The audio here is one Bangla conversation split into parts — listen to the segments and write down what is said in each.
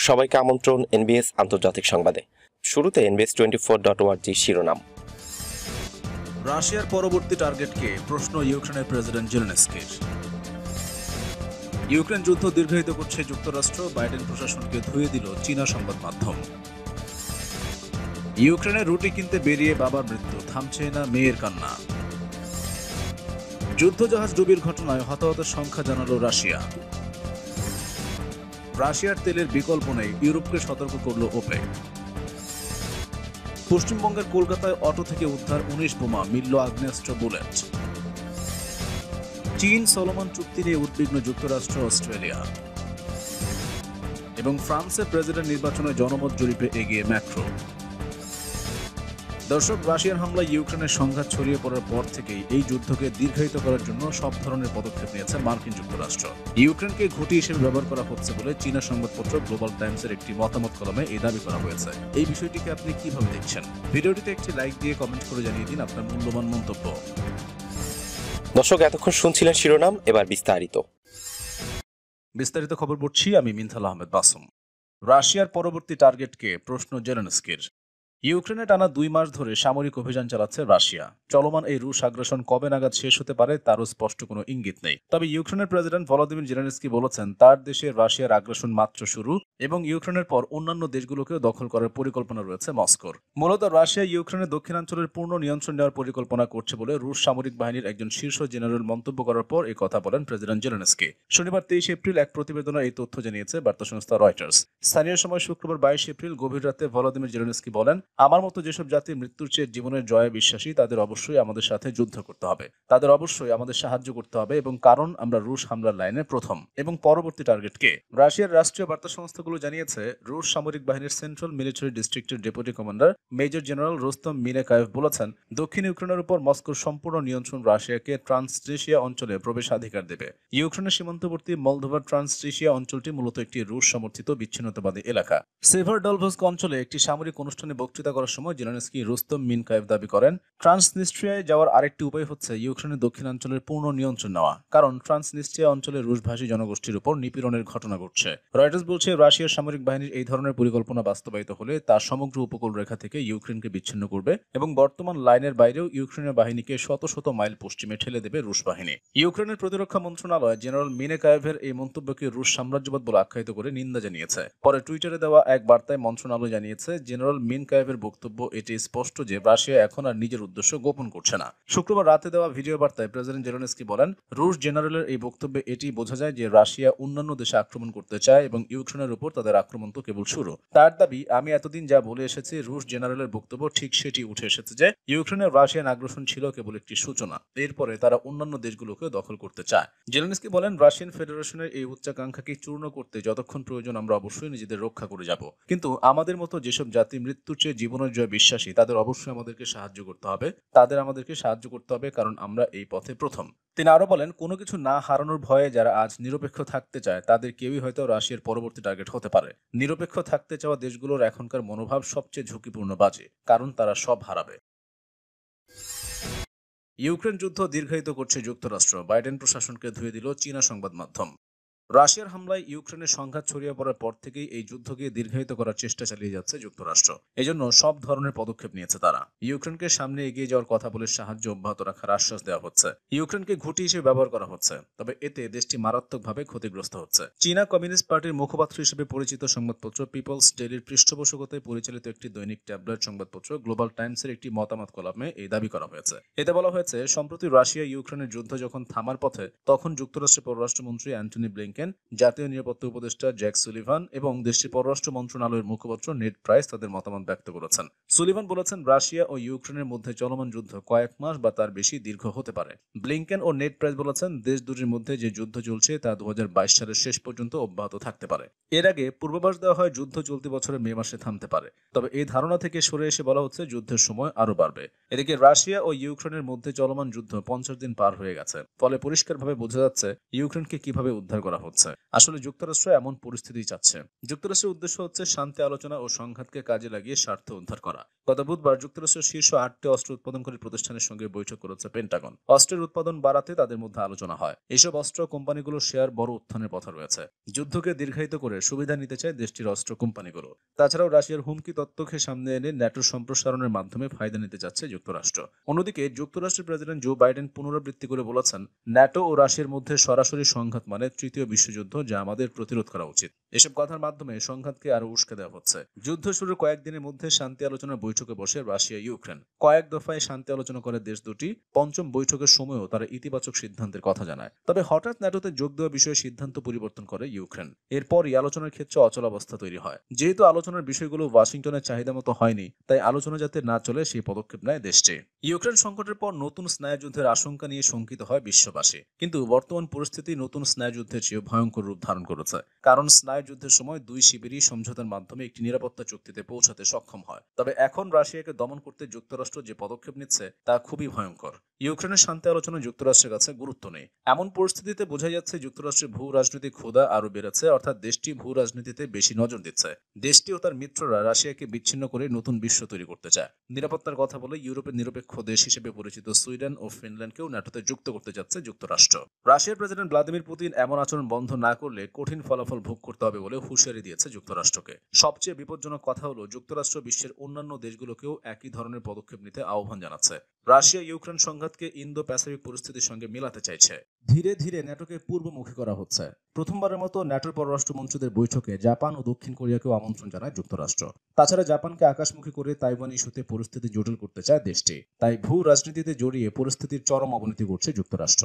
সবাইকে আমন্ত্রণ এনবিএস আন্তর্জাতিক সংবাদে। শুরুতে NBS24.org শিরোনাম। রাশিয়ার পরবর্তী টার্গেটকে প্রশ্ন ইউক্রেনের প্রেসিডেন্ট জেলেনস্কির। ইউক্রেন যুদ্ধ দীর্ঘায়িত করছে যুক্তরাষ্ট্র, বাইডেন প্রশাসনকে ধুয়ে দিল চীনা সংবাদ মাধ্যম। ইউক্রেনের রুটি কিনতে বেরিয়ে বাবার মৃত্যু, থামছে না মেয়ের কান্না। যুদ্ধজাহাজ ডুবির ঘটনায় হতাহতের সংখ্যা জানালো রাশিয়া। রাশিয়ার তেলের বিকল্প নেই, ইউরোপকে সতর্ক করল ওপেক। পশ্চিমবঙ্গের কলকাতায় অটো থেকে উদ্ধার 19 বোমা, মিলল আগ্নেয়াস্ত্র বুলেট। চীন সলোমন চুক্তি নিয়ে উদ্বিগ্ন যুক্তরাষ্ট্র, অস্ট্রেলিয়া। এবং ফ্রান্সের প্রেসিডেন্ট নির্বাচনে জনমত জরিপে এগিয়ে ম্যাক্রো। দর্শক, রাশিয়ার হামলায় ইউক্রেনের সংঘাত ছড়িয়ে পড়ার পর থেকেই এই যুদ্ধকে দীর্ঘায়িত করার জন্য সব ধরনের পদক্ষেপ নিয়েছে মার্কিন যুক্তরাষ্ট্র। ইউক্রেনকে ঘুঁটি হিসেবে ব্যবহার করা হচ্ছে বলে চীনা সংবাদপত্র গ্লোবাল টাইমসের একটি মতামত কলমে এই দাবি করা হয়েছে। এই বিষয়টিকে আপনি কিভাবে দেখছেন? ভিডিওটিতে একটি লাইক দিয়ে কমেন্ট করে জানিয়ে দিন আপনার মূল্যবান মন্তব্য। দর্শক, এতক্ষণ শুনছিলেন শিরোনাম, এবার বিস্তারিত খবর পড়ছি আমি মিনথাল আহমেদ বাসুম। রাশিয়ার পরবর্তী টার্গেটকে প্রশ্ন জেলেনস্কির। ইউক্রেনে টানা 2 মাস ধরে সামরিক অভিযান চালাচ্ছে রাশিয়া। চলমান এই রুশ আগ্রাসন কবে নাগাদ শেষ হতে পারে তারও স্পষ্ট কোনো ইঙ্গিত নেই। তবে ইউক্রেনের প্রেসিডেন্ট ভলোদিমির জেলেনস্কি বলেছেন তার দেশে রাশিয়ার আগ্রাসন মাত্র শুরু এবং ইউক্রেনের পর অন্যান্য দেশগুলোকেও দখল করার পরিকল্পনা রয়েছে মস্কোর। মূলত রাশিয়া ইউক্রেনের দক্ষিণাঞ্চলের পূর্ণ নিয়ন্ত্রণ নেওয়ার পরিকল্পনা করছে বলে রুশ সামরিক বাহিনীর একজন শীর্ষ জেনারেল মন্তব্য করার পর এই কথা বলেন প্রেসিডেন্ট জেলেনস্কি। শনিবার 23 এপ্রিল এক প্রতিবেদনে এই তথ্য জানিয়েছে বার্তা সংস্থা রয়টার্স। স্থানীয় সময় শুক্রবার 22 এপ্রিল গভীর রাতে ভলোদিমির জেলেনস্কি বলেন, আমার মতো যেসব জাতি মৃত্যুর চেয়ে জীবনের জয়ে বিশ্বাসী তাদের অবশ্যই আমাদের সাথে যুদ্ধ করতে হবে, তাদের অবশ্যই আমাদের সাহায্য করতে হবে, এবং কারণ আমরা রুশ হামলার লাইনে প্রথম। এবং পরবর্তী টার্গেট কে? রাশিয়ার রাষ্ট্রীয় বার্তা সংস্থাগুলো জানিয়েছে রুশ সামরিক বাহিনীর সেন্ট্রাল মিলিটারি ডিস্ট্রিক্টের deputy commander major general Rustam Minnekaev বলেছেন, দক্ষিণ ইউক্রেনের উপর মস্কোর সম্পূর্ণ নিয়ন্ত্রণ রাশিয়াকে ট্রান্সট্রেশিয়া অঞ্চলে প্রবেশাধিকার দেবে। ইউক্রেনের সীমান্তবর্তী মলদোভার ট্রান্সট্রেশিয়া অঞ্চলটি মূলত একটি রুশ সমর্থিত বিচ্ছিন্নতাবাদী এলাকা। সেভারডলভস্ক অঞ্চলে একটি সামরিক অনুষ্ঠানে বক্তৃতা করার সময় জেলেনস্কি রোস্তম মিনকায়েভ দাবি করেন, ট্রান্সনিস্ট্রিয়ায় যাওয়ার আরেকটি উপায় হচ্ছে ইউক্রেনের দক্ষিণাঞ্চলের পূর্ণ নিয়ন্ত্রণ নেওয়া, কারণ ট্রান্সনিস্ট্রিয়া অঞ্চলে রুশভাষী জনগোষ্ঠীর উপর নিপীড়নের ঘটনা ঘটছে। রয়টার্স বলছে, রাশিয়ার সামরিক বাহিনীর এই ধরনের পরিকল্পনা বাস্তবায়িত হলে তা সমগ্র উপকূল রেখা থেকে ইউক্রেনকে বিচ্ছিন্ন করবে এবং বর্তমান লাইনের বাইরেও ইউক্রেনের বাহিনীকে শত শত মাইল পশ্চিমে ঠেলে দেবে রুশ বাহিনী। ইউক্রেনের প্রতিরক্ষা মন্ত্রণালয় জেনারেল মিনেকায়েভের এই মন্তব্যকে রুশ সাম্রাজ্যবাদ বলে আখ্যায়িত করে নিন্দা জানিয়েছে। পরে টুইটারে দেওয়া এক বার্তায় মন্ত্রণালয় জানিয়েছে, জেনারেল মিনকায়েভের বক্তব্য এটি স্পষ্ট যে রাশিয়া এখন আর নিজের উদ্দেশ্য গোপন করছে না। শুক্রবার রাতে দেওয়া ভিডিও বার্তায় প্রেসিডেন্ট জেলেনস্কি বলেন, রুশ জেনারেলের এই বক্তব্যে এটি বোঝা যায় যে রাশিয়া অন্যান্য দেশে আক্রমণ করতে চায় এবং ইউক্রেনের উপর তাদের আক্রমণ তো কেবল শুরু। তার দাবি, আমি এতদিন যা বলে এসেছি রুশ জেনারেলের বক্তব্য ঠিক সেটি উঠে এসেছে যে ইউক্রেনের রাশিয়ান আগ্রাসন ছিল কেবল একটি সূচনা, এরপরে তারা অন্যান্য দেশগুলোকে দখল করতে চায়। জেলেনস্কি বলেন, রাশিয়ান ফেডারেশনের এই উচ্চাকাঙ্ক্ষাকে চূর্ণ করতে যতক্ষণ প্রয়োজন আমরা অবশ্যই নিজেদের রক্ষা করে যাব, কিন্তু আমাদের মতো যেসব জাতি মৃত্যুর চেয়ে জীবনের জয় বিশ্বাসী তাদের অবশ্যই আমাদেরকে সাহায্য করতে হবে, কারণ আমরা এই পথে প্রথম। তিনি আরো বলেন, কোনো কিছু না হারানোর ভয়ে যারা আজ নিরপেক্ষ থাকতে চায় তাদের কেউই হয়তো রাশিয়ার পরবর্তী টার্গেট হতে পারে। নিরপেক্ষ থাকতে চাওয়া দেশগুলোর এখনকার মনোভাব সবচেয়ে ঝুঁকিপূর্ণ বাজে, কারণ তারা সব হারাবে। ইউক্রেন যুদ্ধ দীর্ঘায়িত করছে যুক্তরাষ্ট্র, বাইডেন প্রশাসনকে ধুয়ে দিল চীনা সংবাদ মাধ্যম। রাশিয়ার হামলায় ইউক্রেনের সংঘাত ছড়িয়ে পড়ার পর থেকেই এই যুদ্ধকে দীর্ঘায়িত করার চেষ্টা চালিয়ে যাচ্ছে যুক্তরাষ্ট্র। এজন্য সব ধরনের পদক্ষেপ নিয়েছে তারা। ইউক্রেনকে সামনে এগিয়ে যাওয়ার কথা বলে সাহায্য অব্যাহত রাখার আশ্বাস দেওয়া হচ্ছে। ইউক্রেনকে ঘুঁটি হিসেবে ব্যবহার করা হচ্ছে, তবে এতে দেশটি মারাত্মকভাবে ক্ষতিগ্রস্ত হচ্ছে। চীনা কমিউনিস্ট পার্টির মুখপাত্র হিসেবে পরিচিত সংবাদপত্র পিপলস ডেইলির পৃষ্ঠপোষকতায় পরিচালিত একটি দৈনিক ট্যাবলয়েড সংবাদপত্র গ্লোবাল টাইমসের একটি মতামত কলামে এই দাবি করা হয়েছে। এতে বলা হয়েছে, সম্প্রতি রাশিয়া ইউক্রেনের যুদ্ধ যখন থামার পথে তখন যুক্তরাষ্ট্রের পররাষ্ট্রমন্ত্রী অ্যান্টনি ব্লিংকেন, জাতীয় নিরাপত্তা উপদেষ্টা জ্যাক সুলিভান এবং দেশটির পররাষ্ট্র মন্ত্রণালয়ের মুখপাত্র নেড প্রাইস তাদের মতামত ব্যক্ত করেছেন। সুলিভান বলেছেন, রাশিয়া ও ইউক্রেনের মধ্যে চলমান যুদ্ধ কয়েক মাস বা তার বেশি দীর্ঘ হতে পারে। ব্লিংকেন ও নেড প্রাইস বলেছেন, দেশ দুটির মধ্যে যে যুদ্ধ চলছে তা 2022 সালের শেষ পর্যন্ত অব্যাহত থাকতে পারে। এর আগে পূর্বাভাস দেওয়া হয় যুদ্ধ চলতি বছরের মে মাসে থামতে পারে, তবে এই ধারণা থেকে সরে এসে বলা হচ্ছে যুদ্ধের সময় আরো বাড়বে। এদিকে রাশিয়া ও ইউক্রেনের মধ্যে চলমান যুদ্ধ 50 দিন পার হয়ে গেছে, ফলে পরিষ্কারভাবে বোঝা যাচ্ছে ইউক্রেনকে কিভাবে উদ্ধার করা হচ্ছে। আসলে যুক্তরাষ্ট্র এমন পরিস্থিতি চাচ্ছে। যুক্তরাষ্ট্রের উদ্দেশ্য হচ্ছে শান্তি আলোচনা ও সংঘাতকে কাজে লাগিয়ে স্বার্থ উদ্ধার করা। গত বুধবার যুক্তরাষ্ট্রের শীর্ষ 8টি অস্ত্র উৎপাদনকারী প্রতিষ্ঠানের সঙ্গে বৈঠক করেছে পেন্টাগন। অস্ত্রের উৎপাদন বাড়াতে তাদের মধ্যে আলোচনা হয়। এসব অস্ত্র কোম্পানিগুলোর শেয়ার বড় উত্থানের পথে রয়েছে। যুদ্ধকে দীর্ঘায়িত করে সুবিধা নিতে চায় দেশটির অস্ত্র কোম্পানিগুলো। তাছাড়াও রাশিয়ার হুমকি তত্ত্বকে সামনে এনে ন্যাটোর সম্প্রসারণের মাধ্যমে ফায়দা নিতে যাচ্ছে যুক্তরাষ্ট্র। অন্যদিকে যুক্তরাষ্ট্রের প্রেসিডেন্ট জো বাইডেন পুনরাবৃত্তি করে বলেছেন, ন্যাটো ও রাশিয়ার মধ্যে সরাসরি সংঘাত মানে তৃতীয় বিশ্বযুদ্ধ, যা আমাদের প্রতিরোধ করা উচিত। এসব কথার মাধ্যমে সংঘাতকে আরো উস্কে দেওয়া হচ্ছে। যুদ্ধ শুরুর কয়েকদিনের মধ্যে শান্তি আলোচনার বৈঠকে বসে রাশিয়া ইউক্রেন। কয়েক দফায় শান্তি আলোচনা করে দেশ দুটি। পঞ্চম বৈঠকের সময়ও তারা ইতিবাচক সিদ্ধান্তের কথা জানায়। তবে হঠাৎ ন্যাটোতে যোগ দেওয়া বিষয়ে সিদ্ধান্ত পরিবর্তন করে ইউক্রেন। এরপরই আলোচনার ক্ষেত্রে অচলাবস্থা তৈরি হয়। যেহেতু আলোচনার বিষয়গুলো ওয়াশিংটনের চাহিদা মতো হয়নি, তাই আলোচনা যাতে না চলে সেই পদক্ষেপ নেয় দেশটি। ইউক্রেন সংকটের পর নতুন স্নায়ুযুদ্ধের আশঙ্কা নিয়ে শঙ্কিত হয় বিশ্ববাসী। কিন্তু বর্তমান পরিস্থিতি নতুন স্নায়ুযুদ্ধের চেয়ে ভয়ঙ্কর রূপ ধারণ করেছে। কারণ স্নায়ুযুদ্ধের সময় দুই শিবিরই সমঝোতার মাধ্যমে একটি নিরাপত্তা চুক্তিতে পৌঁছাতে সক্ষম হয়। তবে এখন রাশিয়াকে দমন করতে যুক্তরাষ্ট্র যে পদক্ষেপ নিচ্ছে তা খুবই ভয়ঙ্কর। ইউক্রেনের শান্তি আলোচনা যুক্তরাষ্ট্রের কাছে গুরুত্ব নেই। এমন পরিস্থিতিতে বোঝা যাচ্ছে যুক্তরাষ্ট্রের ভূ রাজনৈতিক ক্ষুধা আরো বেড়েছে, অর্থাৎ দেশটি ভূ রাজনীতিতে বেশি নজর দিচ্ছে। দেশটি ও তার মিত্ররা রাশিয়াকে বিচ্ছিন্ন করে নতুন বিশ্ব তৈরি করতে চায়। নিরাপত্তার কথা বলে ইউরোপের নিরপেক্ষ দেশ হিসেবে পরিচিত সুইডেন ও ফিনল্যান্ডকেও ন্যাটোতে যুক্ত করতে যাচ্ছে যুক্তরাষ্ট্র। রাশিয়ার প্রেসিডেন্ট ভ্লাদিমির পুতিন এমন আচরণ বন্ধ না করলে কঠিন ফলাফল ভোগ করতে হবে বলে হুঁশিয়ারি দিয়েছে যুক্তরাষ্ট্রকে। সবচেয়ে বিপজ্জনক কথা হলো যুক্তরাষ্ট্র বিশ্বের অন্যান্য দেশগুলোকেও একই ধরনের পদক্ষেপ নিতে আহ্বান জানাচ্ছে। রাশিয়া ইউক্রেন সংঘাতকে ইন্দো প্যাসিফিক পরিস্থিতির সঙ্গে মেলাতে চাইছে। ধীরে ধীরে ন্যাটোকে পূর্বমুখী করা হচ্ছে। প্রথমবারের মতো ন্যাটোর পররাষ্ট্রমন্ত্রীদের বৈঠকে জাপান ও দক্ষিণ কোরিয়াকেও আমন্ত্রণ জানায় যুক্তরাষ্ট্র। তাছাড়া জাপানকে আকাশমুখী করে তাইওয়ান ইস্যুতে পরিস্থিতি জটিল করতে চায় দেশটি। তাই ভূ রাজনীতিতে জড়িয়ে পরিস্থিতির চরম অবনতি করছে যুক্তরাষ্ট্র।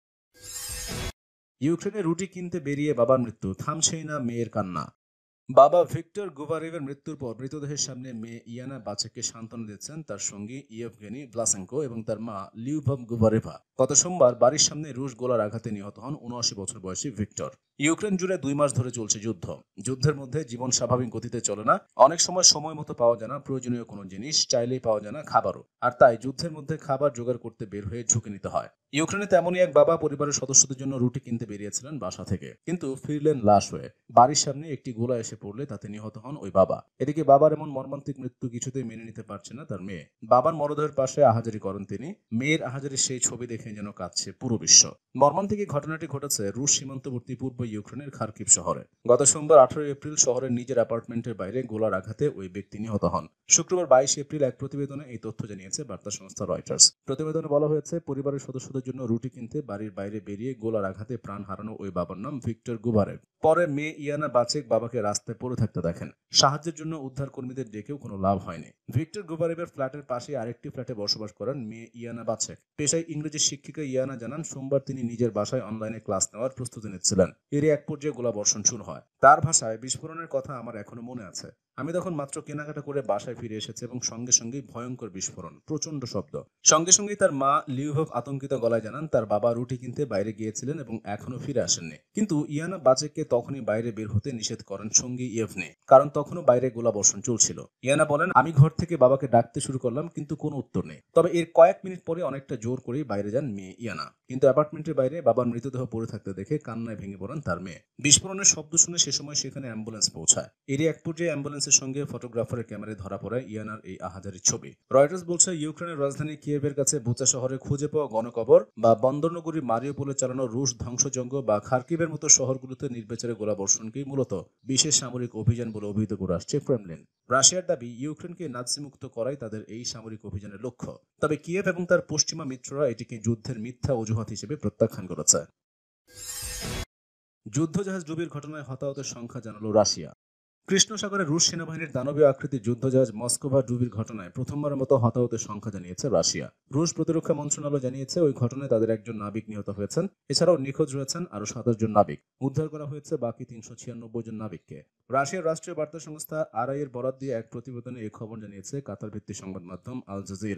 ইউক্রেনে রুটি কিনতে বেরিয়ে বাবার মৃত্যু, থামছেই না মেয়ের কান্না। বাবা ভিক্টর গুভারেভের মৃত্যুর পর মৃতদেহের সামনে মেয়ে ইয়ানা বাচেককে সান্ত্বনা দিচ্ছেন তার সঙ্গী ইয়েভগেনি ব্লাসেঙ্কো এবং তার মা লিউভভ গুভারেভা। গত সোমবার বাড়ির সামনে রুশ গোলার আঘাতে নিহত হন ৭৯ বছর বয়সী ভিক্টর। ইউক্রেন জুড়ে 2 মাস ধরে চলছে যুদ্ধ। যুদ্ধের মধ্যে জীবন স্বাভাবিক গতিতে চলে না। অনেক সময় মতো পাওয়া যায় না প্রয়োজনীয় কোনো জিনিস, চাইলেই পাওয়া যায় না খাবারও। আর তাই যুদ্ধের মধ্যে খাবার জোগাড় করতে বের হয়ে ঝুঁকি নিতে হয়। ইউক্রেনে তেমনই এক বাবা পরিবারের সদস্যদের জন্য রুটি কিনতে বেরিয়েছিলেন বাসা থেকে, কিন্তু ফিরলেন লাশ হয়ে। বাড়ির সামনে একটি গোলা এসে পড়লে তাতে নিহত হন ওই বাবা। এদিকে বাবার এমন মর্মান্তিক মৃত্যু কিছুতেই মেনে নিতে পারছে না তার মেয়ে। বাবার মরদেহের পাশে আহাজারি করেন তিনি। মেয়ের আহাজারির সেই ছবি দেখে যেন কাঁদছে পুরো বিশ্ব। মর্মান্তিক এই ঘটনাটি ঘটেছে রুশ সীমান্তবর্তী পূর্ব ইউক্রেনের খার্কিভ শহরে। গত সোমবার 18 এপ্রিল শহরের নিজের অ্যাপার্টমেন্টের বাইরে গোলার আঘাতে ওই ব্যক্তি নিহত হন। শুক্রবার 22 এপ্রিল এক প্রতিবেদনে এই তথ্য জানিয়েছে বার্তা সংস্থা রয়টার্স। প্রতিবেদনে বলা হয়েছে, পরিবারের সদস্যদের জন্য রুটি কিনতে বাড়ির বাইরে বেরিয়ে গোলার আঘাতে প্রাণ হারানো ওই বাবার নাম ভিক্টর গুভারেভ। পরে মেয়ে ইয়ানা বাচেক বাবাকে রাস্তায় পড়ে থাকতে দেখেন। সাহায্যের জন্য উদ্ধার কর্মীদের ডেকেও কোনো লাভ হয়নি। ভিক্টর গুভারেভের ফ্ল্যাটের পাশে আরেকটি ফ্ল্যাটে বসবাস করেন মেয়ে ইয়ানা বাচেক। পেশায় ইংরেজি শিক্ষিকা ইয়ানা জানান, সোমবার তিনি নিজের বাসায় অনলাইনে ক্লাস নেওয়ার প্রস্তুতি নিচ্ছিলেন। এরই এক পর্যায়ে গোলাবর্ষণ শুরু হয়। তার ভাষায়, বিস্ফোরণের কথা আমার এখনো মনে আছে। আমি তখন মাত্র কেনাকাটা করে বাসায় ফিরে এসেছি এবং সঙ্গে সঙ্গেই ভয়ঙ্কর বিস্ফোরণ, প্রচন্ড শব্দ। সঙ্গে সঙ্গেই তার মা লিউভভ আতঙ্কিত গলায় জানান, তার বাবা রুটি কিনতে বাইরে গিয়েছিলেন এবং এখনো ফিরে আসেননি। কিন্তু ইয়ানা বাচেককে তখনই বাইরে বের হতে নিষেধ করেন সঙ্গী ইয়েভনে, কারণ তখনও বাইরে গোলাবর্ষণ চলছিল। ইয়ানা বলেন, আমি ঘর থেকে বাবাকে ডাকতে শুরু করলাম, কিন্তু কোনো উত্তর নেই। তবে এর কয়েক মিনিট পরে অনেকটা জোর করেই বাইরে যান মেয়ে ইয়ানা। কিন্তু অ্যাপার্টমেন্টের বাইরে বাবার মৃতদেহ পড়ে থাকতে দেখে কান্নায় ভেঙে পড়েন তার মেয়ে। বিস্ফোরণের শব্দ শুনে সে সময় সেখানে অ্যাম্বুলেন্স পৌঁছায়। এরই এক পর্যায়ে অ্যাম্বুলেন্সের সঙ্গে ফটোগ্রাফারের ক্যামেরায় ধরা পড়ে ইয়ানার এই আহাজারির ছবি। রয়টার্স বলছে, ইউক্রেনের রাজধানী কিয়েভের কাছে বুচা শহরে খুঁজে পাওয়া গণকবর বা বন্দরনগরী মারিউপোলে চালানো রুশ ধ্বংসযজ্ঞ বা খার্কিভের মতো শহরগুলোতে নির্বিচারে গোলাবর্ষণকেই মূলত বিশেষ সামরিক অভিযান বলে অভিহিত করে আসছে ক্রেমলিন। রাশিয়ার দাবি, ইউক্রেনকে নাৎসিমুক্ত করাই তাদের এই সামরিক অভিযানের লক্ষ্য। তবে কিয়েভ এবং তার পশ্চিমা মিত্ররা এটিকে যুদ্ধের মিথ্যা অজুহাত হিসেবে প্রত্যাখ্যান করেছে। যুদ্ধজাহাজ ডুবির ঘটনায় হতাহতের সংখ্যা জানালো রাশিয়া। কৃষ্ণ সাগরে রুশ সেনাবাহিনীর দানবীয় আকৃতির যুদ্ধজাহাজ মস্কোভা ডুবির ঘটনায় প্রথমবারের মতো হতাহতের সংখ্যা জানিয়েছে রাশিয়া। রুশ প্রতিরক্ষা মন্ত্রণালয় জানিয়েছে, ওই ঘটনায় তাদের একজন নাবিক নিহত হয়েছেন। এছাড়াও নিখোঁজ রয়েছেন আরো 27 জন নাবিক। উদ্ধার করা হয়েছে বাকি 396 জন নাবিককে। রাশিয়ার রাষ্ট্রীয় বার্তা সংস্থা আরআই এর বরাত দিয়ে এক প্রতিবেদনে এই খবর জানিয়েছে কাতার ভিত্তিক সংবাদ মাধ্যম আল জাজিরা।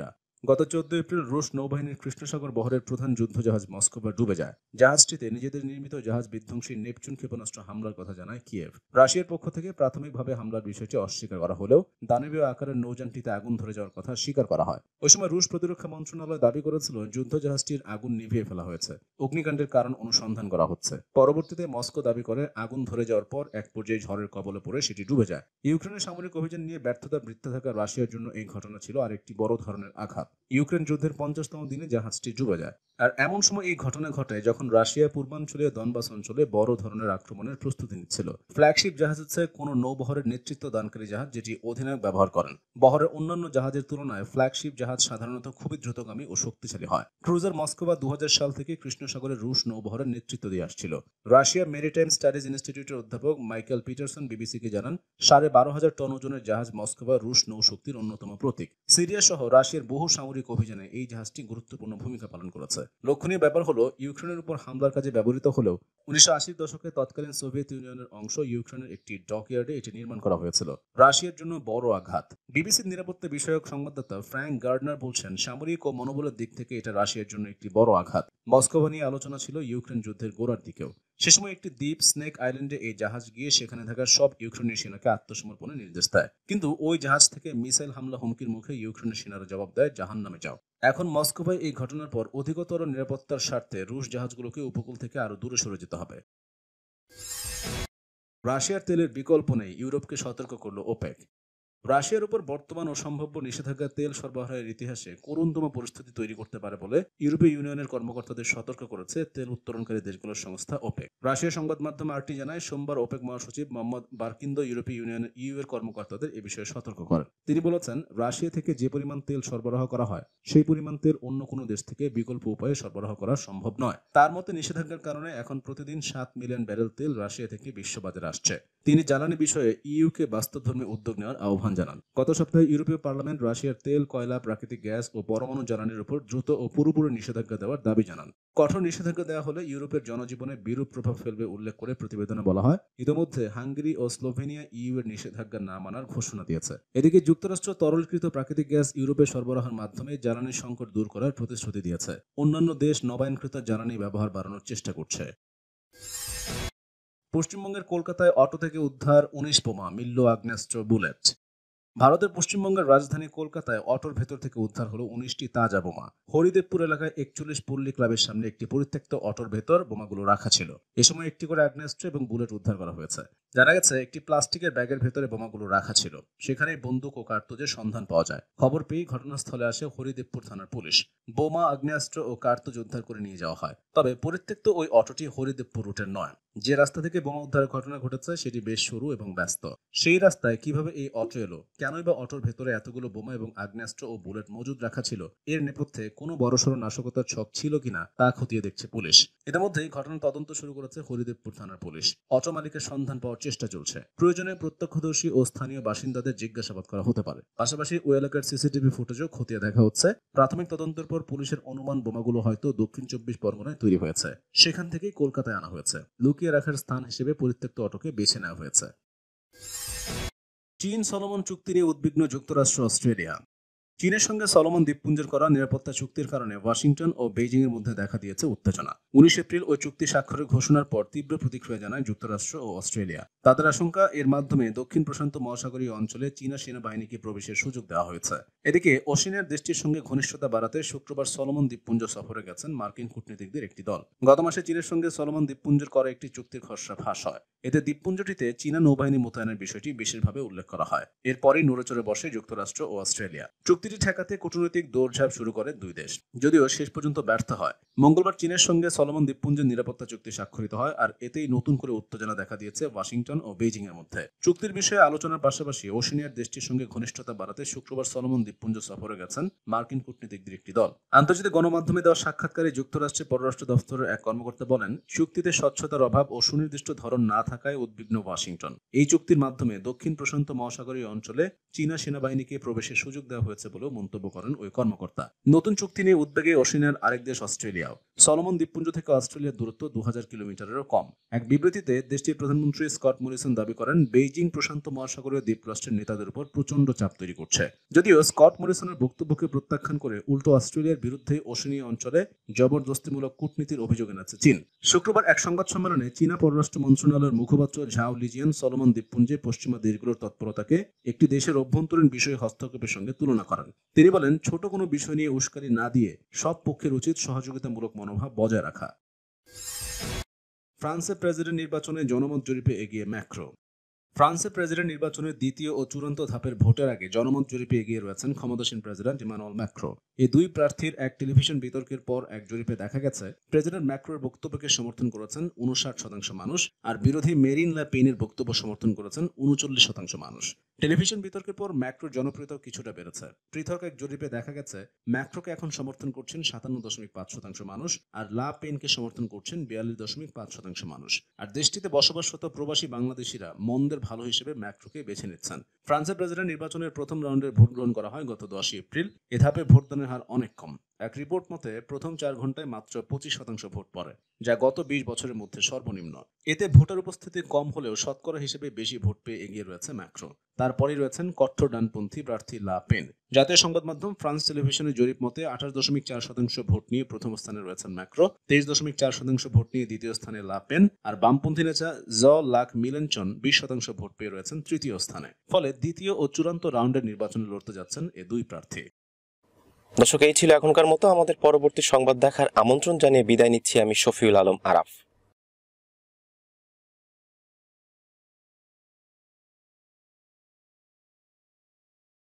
গত 14 এপ্রিল রুশ নৌবাহিনীর কৃষ্ণসাগর বহরের প্রধান যুদ্ধজাহাজ মস্কোভা ডুবে যায়। জাহাজটিতে নিজেদের নির্মিত জাহাজ বিধ্বংসী নেপচুন ক্ষেপণাস্ত্র হামলার কথা জানায় কিয়েভ। রাশিয়ার পক্ষ থেকে প্রাথমিকভাবে হামলার বিষয়টি অস্বীকার করা হলেও দানবীয় আকারের নৌযানটিতে আগুন ধরে যাওয়ার কথা স্বীকার করা হয়। ওই সময় রুশ প্রতিরক্ষা মন্ত্রণালয় দাবি করেছিল যুদ্ধজাহাজটির আগুন নিভিয়ে ফেলা হয়েছে। অগ্নিকাণ্ডের কারণ অনুসন্ধান করা হচ্ছে। পরবর্তীতে মস্কো দাবি করে আগুন ধরে যাওয়ার পর এক পর্যায়ে ঝড়ের কবলে পড়ে সেটি ডুবে যায়। ইউক্রেনের সামরিক অভিযান নিয়ে ব্যর্থতার বৃত্তে থাকা রাশিয়ার জন্য এই ঘটনা ছিল আরেকটি বড় ধরনের আঘাত। ইউক্রেন যুদ্ধের 50তম দিনে জাহাজটি ডুবে যায়। আর এমন সময় এই ঘটনা ঘটে যখন রাশিয়া পূর্বাঞ্চলীয় দনবাস অঞ্চলে বড় ধরনের আক্রমণের প্রস্তুতি নিচ্ছিল। ফ্ল্যাগশিপ জাহাজ হচ্ছে কোনো নৌবহরের নেতৃত্ব দানকারী জাহাজ যেটি অধিনায়ক ব্যবহার করেন। বহরের অন্যান্য জাহাজের তুলনায় ফ্ল্যাগশিপ জাহাজ সাধারণত খুবই দ্রুতগামী ও শক্তিশালী হয়। ক্রুজার মস্কোভা 2000 সাল থেকে কৃষ্ণসাগরে রুশ নৌবহরের নেতৃত্ব দিয়ে আসছিল। রাশিয়া মেরিটাইম স্টাডিজ ইনস্টিটিউটের অধ্যাপক মাইকেল পিটারসন বিবিসিকে জানান, 12,500 টন ওজনের জাহাজ মস্কোভা রুশ নৌশক্তির অন্যতম প্রতীক। সিরিয়া সহ রাশিয়ার বহু সামরিক অভিযানে এই জাহাজটি গুরুত্বপূর্ণ ভূমিকা পালন করেছে। লক্ষণীয় ব্যাপার হলো, ইউক্রেনের উপর হামলার কাজে ব্যবহৃত হলেও 1980 দশকে তৎকালীন সোভিয়েত ইউনিয়নের অংশ ইউক্রেনের একটি ডকইয়ার্ডে এটি নির্মাণ করা হয়েছিল। রাশিয়ার জন্য বড় আঘাত। বিবিসির নিরাপত্তা বিষয়ক সংবাদদাতা ফ্র্যাঙ্ক গার্ডনার বলছেন, সামরিক ও মনোবলের দিক থেকে এটা রাশিয়ার জন্য একটি বড় আঘাত। মস্কোভা নিয়ে আলোচনা ছিল ইউক্রেন যুদ্ধের গোড়ার দিকেও। সে সময় একটি দ্বীপ স্নেক আইল্যান্ডে এই জাহাজ গিয়ে সেখানে থাকা সব ইউক্রেনের সেনাকে আত্মসমর্পণের নির্দেশ দেয়। কিন্তু ওই জাহাজ থেকে মিসাইল হামলা হুমকির মুখে ইউক্রেনের সেনারা জবাব দেয়, জাহান্নামে যাও। এখন মস্কোভায় এই ঘটনার পর অধিকতর নিরাপত্তার স্বার্থে রুশ জাহাজগুলোকে উপকূল থেকে আরো দূরে সরে যেতে হবে। রাশিয়ার তেলের বিকল্প নেই, ইউরোপকে সতর্ক করল ওপেক। রাশিয়ার উপর বর্তমান ও সম্ভাব্য নিষেধাজ্ঞা তেল সরবরাহের ইতিহাসে করুণতম পরিস্থিতি তৈরি করতে পারে বলে ইউরোপীয় ইউনিয়নের কর্মকর্তাদের সতর্ক করেছে তেল উত্তোলনকারী দেশগুলোর সংস্থা ওপেক। রাশিয়ার সংবাদ মাধ্যম আরটি জানায়, সোমবার ওপেক মহাসচিব মোহাম্মদ বারকিন্দো ইউরোপীয় ইউনিয়নের এর কর্মকর্তাদের এ বিষয়ে সতর্ক করেন। তিনি বলেছেন, রাশিয়া থেকে যে পরিমাণ তেল সরবরাহ করা হয় সেই পরিমাণ তেল অন্য কোনো দেশ থেকে বিকল্প উপায়ে সরবরাহ করা সম্ভব নয়। তার মতে নিষেধাজ্ঞার কারণে এখন প্রতিদিন 7 মিলিয়ন ব্যারেল তেল রাশিয়া থেকে বিশ্ববাজারে আসছে। তিনি জ্বালানি বিষয়ে ইউকে বাস্তবধর্মী উদ্যোগ নেওয়ার আহ্বান জানান। গত সপ্তাহে ইউরোপীয় পার্লামেন্ট রাশিয়ার তেল, কয়লা, প্রাকৃতিক গ্যাস ও পরমাণু জ্বালানির উপর দ্রুত ও পুরোপুরি নিষেধাজ্ঞা দেওয়ার দাবি জানান। কঠোর নিষেধাজ্ঞা দেওয়া হলে ইউরোপের জনজীবনে বিরূপ প্রভাব ফেলবে উল্লেখ করে প্রতিবেদনে বলা হয়, ইতোমধ্যে হাঙ্গেরি ও স্লোভেনিয়া এর নিষেধাজ্ঞা না মানার ঘোষণা দিয়েছে। এদিকে যুক্তরাষ্ট্র তরলীকৃত প্রাকৃতিক গ্যাস ইউরোপে সরবরাহের মাধ্যমে জ্বালানি সংকট দূর করার প্রতিশ্রুতি দিয়েছে। অন্যান্য দেশ নবায়নকৃত জ্বালানি ব্যবহার বাড়ানোর চেষ্টা করছে। পশ্চিমবঙ্গের কলকাতায় অটো থেকে উদ্ধার 19 বোমা, মিলল আগ্নেয়াস্ত্র, বুলেট। ভারতের পশ্চিমবঙ্গের রাজধানী কলকাতায় অটোর ভেতর থেকে উদ্ধার হলো 19টি তাজা বোমা। হরিদেবপুর এলাকায় 41 পল্লী ক্লাবের সামনে একটি পরিত্যক্ত অটোর ভেতর বোমাগুলো রাখা ছিল। এ সময় একটি করে আগ্নেয়াস্ত্র এবং বুলেট উদ্ধার করা হয়েছে। জানা গেছে, একটি প্লাস্টিকের ব্যাগের ভেতরে বোমাগুলো রাখা ছিল। সেখানেই বন্দুক ও কার্তুজের সন্ধান পাওয়া যায়। খবর পেয়ে ঘটনাস্থলে আসে হরিদেবপুর থানার পুলিশ। বোমা, আগ্নেয়াস্ত্র ও কার্তুজ উদ্ধার করে নিয়ে যাওয়া হয়। তবে পরিত্যক্ত ওই অটোটি হরিদেবপুর রুটের নয়। যে রাস্তা থেকে বোমা উদ্ধারের ঘটনা ঘটেছে সেটি বেশ সরু এবং ব্যস্ত। সেই রাস্তায় কিভাবে এই অটো এলো, কেনই বা অটোর ভেতরে এতগুলো বোমা এবং আগ্নেয়াস্ত্র ও বুলেট মজুদ রাখা ছিল, এর নেপথ্যে কোনো বড়সড় নাশকতার ছক ছিল কিনা তা খতিয়ে দেখছে পুলিশ। ইতিমধ্যেই ঘটনার তদন্ত শুরু করেছে হরিদেবপুর থানার পুলিশ। অটো মালিকের সন্ধান পাওয়ার চেষ্টা চলছে। প্রয়োজনে প্রত্যক্ষদর্শী ও স্থানীয় বাসিন্দাদের জিজ্ঞাসাবাদ করা হতে পারে। পাশাপাশি ওই এলাকার সিসিটিভি ফুটেজও খতিয়ে দেখা হচ্ছে। প্রাথমিক তদন্তের পর পুলিশের অনুমান বোমাগুলো হয়তো দক্ষিণ 24 পরগনায় তৈরি হয়েছে। সেখান থেকেই কলকাতায় আনা হয়েছে। লুকিয়ে রাখার স্থান হিসেবে পরিত্যক্ত অটোকে বেছে নেওয়া হয়েছে। চীন সলোমন চুক্তি নিয়ে উদ্বিগ্ন যুক্তরাষ্ট্র, অস্ট্রেলিয়া। চীনের সঙ্গে সলোমন দ্বীপপুঞ্জের করা নিরাপত্তা চুক্তির কারণে ওয়াশিংটন ও বেইজিং এর মধ্যে দেখা দিয়েছে উত্তেজনা। 19 এপ্রিল ওই চুক্তি স্বাক্ষরের ঘোষণার পর তীব্র প্রতিক্রিয়া জানায় যুক্তরাষ্ট্র ও অস্ট্রেলিয়া। তাদের আশঙ্কা, এর মাধ্যমে দক্ষিণ প্রশান্ত মহাসাগরীয় অঞ্চলে চীনা সেনাবাহিনীকে প্রবেশের সুযোগ দেওয়া হয়েছে। এদিকে ওশেনিয়ার দেশটির সঙ্গে ঘনিষ্ঠতা বাড়াতে শুক্রবার সলোমন দ্বীপপুঞ্জ সফরে গেছেন মার্কিন কূটনীতিকদের একটি দল। গত মাসে চীনের সঙ্গে সলোমন দ্বীপপুঞ্জের করা একটি চুক্তির খসড়া ফাঁস হয়। এতে দ্বীপপুঞ্জটিতে চীনা নৌবাহিনী মোতায়েনের বিষয়টি বিশেষভাবে উল্লেখ করা হয়। এরপরই নড়েচড়ে বসে যুক্তরাষ্ট্র ও অস্ট্রেলিয়া। চুক্তিটি ঠেকাতে কূটনৈতিক দৌড়ঝাঁপ শুরু করে দুই দেশ, যদিও শেষ পর্যন্ত ব্যর্থ হয়। মঙ্গলবার চীনের সঙ্গে সলোমন দ্বীপপুঞ্জের নিরাপত্তা চুক্তি স্বাক্ষরিত হয়, আর এতেই নতুন করে উত্তেজনা দেখা দিয়েছে ওয়াশিংটন ও বেইজিং এর মধ্যে। চুক্তির বিষয়ে আলোচনার পাশাপাশি ওশেনিয়ার দেশটির সঙ্গে ঘনিষ্ঠতা বাড়াতে শুক্রবার সলোমন দ্বীপপুঞ্জ সফরে গেছেন মার্কিন কূটনীতিকদের একটি দল। আন্তর্জাতিক গণমাধ্যমে দেওয়া সাক্ষাৎকারে যুক্তরাষ্ট্রের পররাষ্ট্র দপ্তরের এক কর্মকর্তা বলেন, চুক্তিতে স্বচ্ছতার অভাব ও সুনির্দিষ্ট ধরন না থাকায় উদ্বিগ্ন ওয়াশিংটন। এই চুক্তির মাধ্যমে দক্ষিণ প্রশান্ত মহাসাগরীয় অঞ্চলে চীনা সেনাবাহিনীকে প্রবেশের সুযোগ দেওয়া হয়েছে বলেও মন্তব্য করেন ওই কর্মকর্তা। নতুন চুক্তি নিয়ে উদ্বেগে অশিনের আরেক দেশ অস্ট্রেলিয়াও। সলোমন দ্বীপপুঞ্জ থেকে অস্ট্রেলিয়ার দূরত্ব 2000 কিলোমিটারেরও কম। এক বিবৃতিতে দেশটির প্রধানমন্ত্রী স্কট মরিসন দাবি করেন, বেইজিং প্রশান্ত মহাসাগরীয় দ্বীপরাষ্ট্রের নেতাদের উপর প্রচন্ড চাপ তৈরি করছে। যদিও স্কট মরিসনের বক্তব্যকে প্রত্যাখ্যান করে উল্টো অস্ট্রেলিয়ার বিরুদ্ধে ওশেনিয়া অঞ্চলে জবরদস্তিমূলক কূটনীতির অভিযোগ এনেছে চীন। শুক্রবার এক সংবাদ সম্মেলনে চীনা পররাষ্ট্র মন্ত্রণালয়ের মুখপাত্র ঝাও লিজিয়ান সলোমন দ্বীপপুঞ্জে পশ্চিমা দেশগুলোর তৎপরতাকে একটি দেশের অভ্যন্তরীণ বিষয়ে হস্তক্ষেপের সঙ্গে তুলনা করেন। তিনি বলেন, ছোট কোনো বিষয় নিয়ে উস্কানি না দিয়ে সব পক্ষের উচিত সহযোগিতামূলক মনোভাব বজায় রাখা। ফ্রান্সের প্রেসিডেন্ট নির্বাচনে জনমত জরিপে এগিয়ে ম্যাক্রো। ফ্রান্সের প্রেসিডেন্ট নির্বাচনের দ্বিতীয় ও চূড়ান্ত ধাপের ভোটের আগে জনমত জরিপে এগিয়ে রয়েছেন ক্ষমতাসীন প্রেসিডেন্ট ইমানুয়েল ম্যাক্রো। এই দুই প্রার্থীর এক টেলিভিশন বিতর্কের পর এক জরিপে দেখা গেছে, প্রেসিডেন্ট ম্যাক্রোর বক্তব্যকে সমর্থন করেছেন 59% মানুষ, আর বিরোধী মেরিন লে পেনের বক্তব্য সমর্থন করেছেন 39% মানুষ। টেলিভিশন বিতর্কের পর ম্যাক্রোর জনপ্রিয়তাও কিছুটা বেড়েছে। পৃথক এক জরিপে দেখা গেছে, ম্যাক্রোকে এখন সমর্থন করছেন 57.5% মানুষ, আর লা পেনকে সমর্থন করছেন 42.5% মানুষ। আর দেশটিতে বসবাসরত প্রবাসী বাংলাদেশিরা মন্দের ভালো হিসেবে ম্যাক্রোকে বেছে নিচ্ছেন। ফ্রান্সের প্রেসিডেন্ট নির্বাচনের প্রথম রাউন্ডের ভোট গ্রহণ করা হয় গত 10 এপ্রিল। এ ধাপে ভোটদানের হার অনেক কম। এক রিপোর্ট মতে প্রথম 4 ঘন্টায় মাত্র 25% ভোট পড়ে, যা গত 20 বছরের মধ্যে সর্বনিম্ন। এতে ভোটার উপস্থিতি কম হলেও শতকরা হিসেবে বেশি ভোট পেয়ে এগিয়ে রয়েছে ম্যাক্রো। তারপরেই রয়েছেন কট্টর ডানপন্থী প্রার্থী লা পেন। জাতীয় সংবাদ মাধ্যম ফ্রান্স টেলিভিশনের জরিপ মতে 28.4% ভোট নিয়ে প্রথম স্থানে রয়েছেন ম্যাক্রো, 23.4% ভোট নিয়ে দ্বিতীয় স্থানে লা পেন, আর বামপন্থী নেতা জ লাক মিলেনচন 20% ভোট পেয়ে রয়েছেন তৃতীয় স্থানে। ফলে দ্বিতীয় ও চূড়ান্ত রাউন্ডের নির্বাচনে লড়তে যাচ্ছেন এ দুই প্রার্থী। দর্শক, এই ছিল এখনকার মতো। আমাদের পরবর্তী সংবাদ দেখার আমন্ত্রণ জানিয়ে বিদায় নিচ্ছি আমি শফিউল আলম আরাফ।